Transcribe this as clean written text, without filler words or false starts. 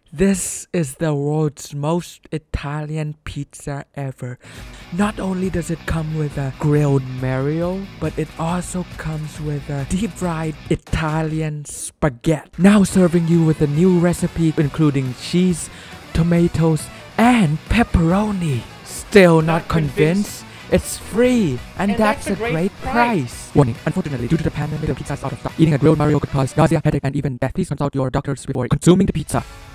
This is the world's most Italian pizza ever. Not only does it come with a grilled Mario, but it also comes with a deep fried Italian spaghetti. Now serving you with a new recipe including cheese, tomatoes, and pepperoni. Still not convinced? It's free, and that's a great price. Warning, unfortunately, due to the pandemic, the pizza is out of stock. Eating a grilled Mario could cause nausea, headache, and even death. Please consult your doctors before consuming the pizza.